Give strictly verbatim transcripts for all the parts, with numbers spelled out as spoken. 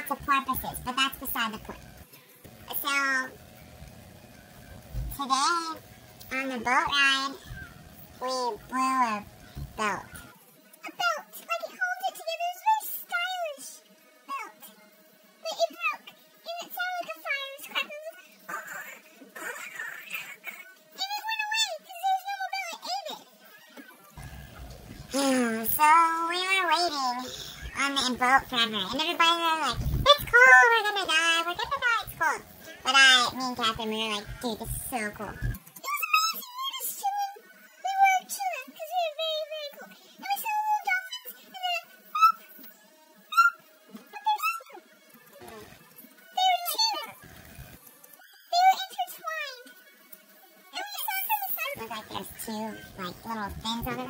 lots of porpoises, but that's beside the point. So, today, on the boat ride, we blew a belt. A belt! Like it holds it together. It's a very stylish belt. But it broke, and it sounded like a fire was crackling. And it went away, because there was no more belt. It ate it. So, we were waiting on the boat forever, and everybody was like, it's cold, we're gonna die, we're gonna die, it's cold. But I, me and Catherine, we were like, dude, this is so cool. It was amazing, we were just chilling. We were chilling, because we were very, very cool. And we saw little dolphins, and then, boop, boop, but they're so cool. They were two. They were intertwined. And we saw them from the sun. It looked like there's two, like, little fins on it.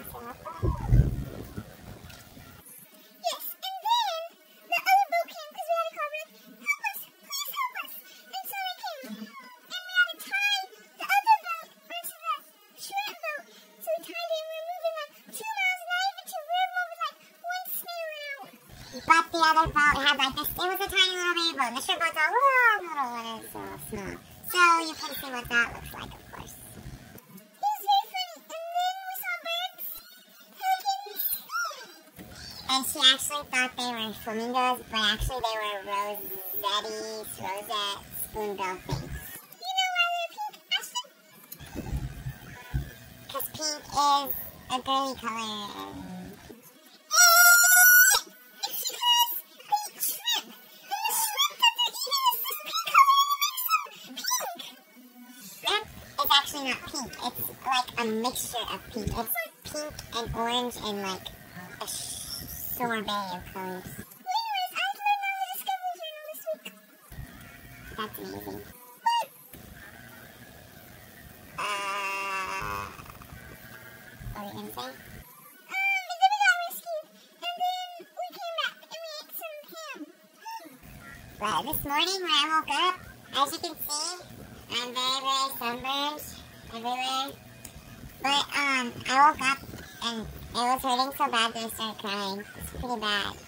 But the other boat had like this, it was a tiny little baby boat, and the ship boat's all little, little, and it's all small. So you can see what that looks like, of course. It was very funny, and then we saw birds, pelicans, and she actually thought they were flamingos, but actually they were rosettis, rosette, spoonbill things. You know why they're pink, Ashton? Because pink is a girly color. Actually not pink, it's like a mixture of pink. It's pink and orange and like a sorbet of colors. Anyways, I learned all the discoveries journal this week. That's amazing. Uh, what were you gonna say? Um, and then we got rescued, and then we came back and we ate some ham. But this morning when I woke up, as you can see, I'm very, very sunburned everywhere. But um, I woke up and it was hurting so bad that I started crying. It's pretty bad.